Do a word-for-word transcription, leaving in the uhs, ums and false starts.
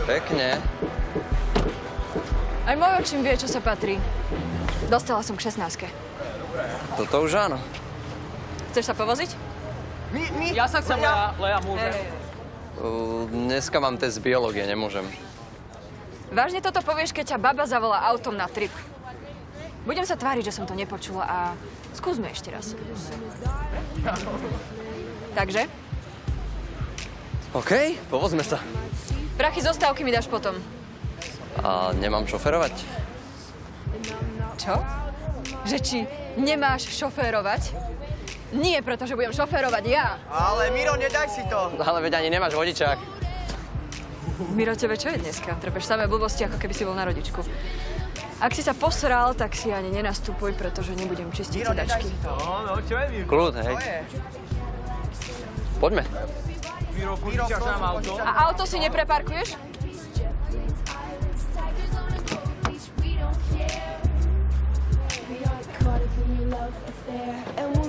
Pekne. Aj môj očím vie, čo sa patrí. Dostala som k šestnástke. Toto už áno. Chceš sa povoziť? My, my. Ja sa chcem, Lea, Lea, môžem. Hej. Uh, dneska mám test biológie, nemôžem. Vážne toto povieš, keď ťa baba zavolá autom na trip. Budem sa tváriť, že som to nepočula a skúsme ešte raz. Takže? OK, povozme sa. Prachy zo stávky mi dáš potom. A nemám šoferovať? Čo? Že či nemáš šoférovať? Nie, pretože budem šoférovať ja. Ale Miro, nedaj si to. Ale veď ani nemáš vodičák. Miro, tebe čo je dneska? Trpeš samé blbosti, ako keby si bol na rodičku. Ak si sa posral, tak si ani nenastupuj, pretože nebudem čistiť Miro, nedaj sedačky. si to. No, no, čo je, Mirko? Kľud, hej. To je. Poďme. Miro, požičaš nám auto? A auto si nepreparkuješ? Caught up in your love affair, and we'll